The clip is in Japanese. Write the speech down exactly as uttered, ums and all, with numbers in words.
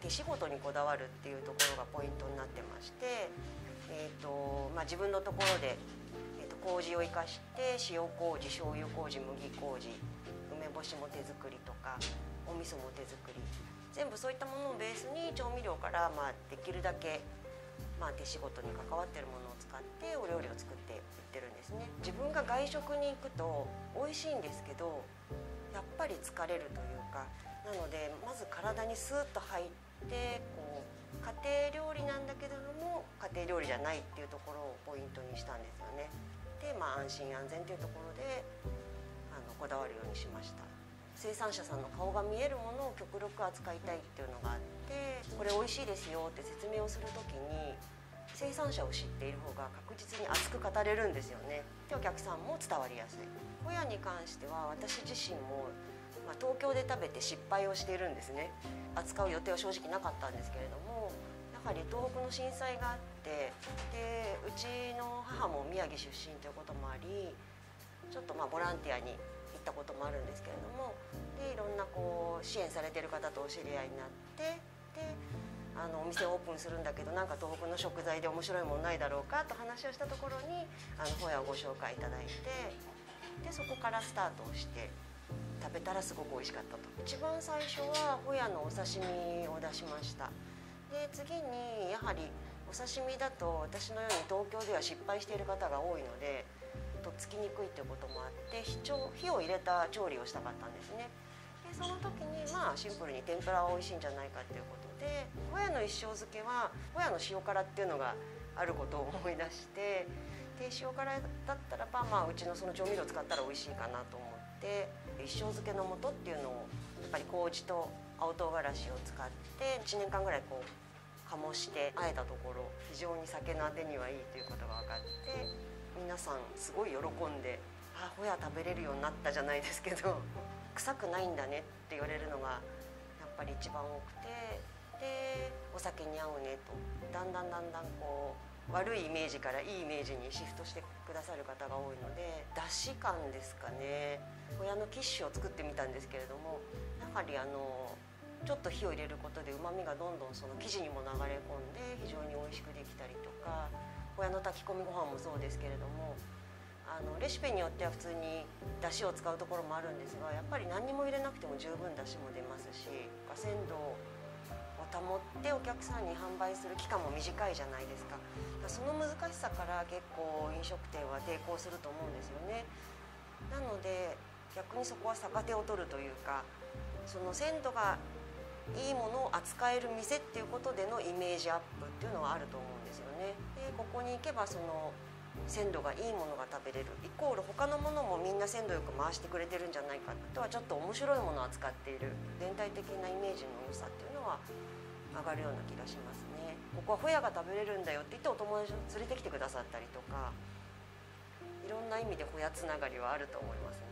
手仕事にこだわるっていうところがポイントになってまして、えーとまあ、自分のところで、えーと麹を生かして塩麹、醤油麹、麦麹、梅干しも手作りとかお味噌も手作り、全部そういったものをベースに調味料から、まあ、できるだけ、まあ、手仕事に関わっているものを使ってお料理を作って売ってるんですね。自分が外食に行くと美味しいんですけど、やっぱり疲れるというか、なのでまず体にスーッと入ってこう家庭料理なんだけれども家庭料理じゃないっていうところをポイントにしたんですよね。で、まあ、安心安全というところであのこだわるようにしました。生産者さんの顔が見えるものを極力扱いたいっていうのがあって、これ美味しいですよって説明をする時に生産者を知っている方が確実に熱く語れるんですよね。でお客さんも伝わりやすい。ホヤに関しては私自身も、まあ、東京で食べて失敗をしているんですね。扱う予定は正直なかったんですけれども、やはり東北の震災があって、でうちの母も宮城出身ということもあり、ちょっとまあボランティアに行ったこともあるんですけれども、でいろんなこう支援されている方とお知り合いになって、であのお店をオープンするんだけど、なんか東北の食材で面白いものないだろうかと話をしたところにあのホヤをご紹介いただいて、でそこからスタートをして食べたらすごく美味しかったと。一番最初はホヤのお刺身を出しました。で次にやはりお刺身だと私のように東京では失敗している方が多いのでとっつきにくいということもあって、火調火を入れた調理をしたかったんですね。でその時にまあシンプルに天ぷらは美味しいんじゃないかということで、ホヤの一升漬けはホヤの塩辛っていうのがあることを思い出して、で塩辛だったらば、まあ、うちのその調味料を使ったら美味しいかなと思って、一升漬けの素っていうのをやっぱり麹と青唐辛子を使っていちねんかんぐらいこう醸して和えたところ、非常に酒のあてにはいいということが分かって、皆さんすごい喜んで、あホヤ食べれるようになったじゃないですけど臭くないんだねって言われるのがやっぱり一番多くて、でお酒に合うねとだんだんだんだんこう悪いイメージからいいイメージにシフトしてくださる方が多いので、だし感ですかね。ホヤのキッシュを作ってみたんですけれども、やはりあのちょっと火を入れることでうまみがどんどんその生地にも流れ込んで非常に美味しくできたりとか、ホヤの炊き込みご飯もそうですけれども、あのレシピによっては普通にだしを使うところもあるんですが、やっぱり何にも入れなくても十分だしも出ますし、鮮度を保ってお客さんに販売する期間も短いじゃないですか。その難しさから結構飲食店は抵抗すると思うんですよね。なので逆にそこは逆手を取るというか、その鮮度がいいものを扱える店っていうことでのイメージアップっていうのはあると思うんですよね。でここに行けばその鮮度がいいものが食べれるイコール他のものもみんな鮮度よく回してくれてるんじゃないか、あとはちょっと面白いものを扱っている全体的なイメージの良さっていうのは上がるような気がしますね。ここはホヤが食べれるんだよって言ってお友達を連れてきてくださったりとか、いろんな意味でホヤつながりはあると思いますね。